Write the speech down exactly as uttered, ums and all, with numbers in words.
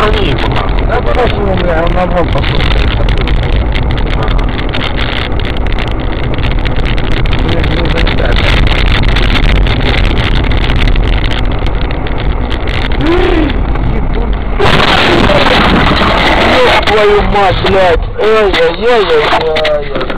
Обгони его, нахуй. Да пошел, бля, он на вон пошел. Блин, не залетает. Твою мать, блядь! Эй-эй-эй-эй-эй!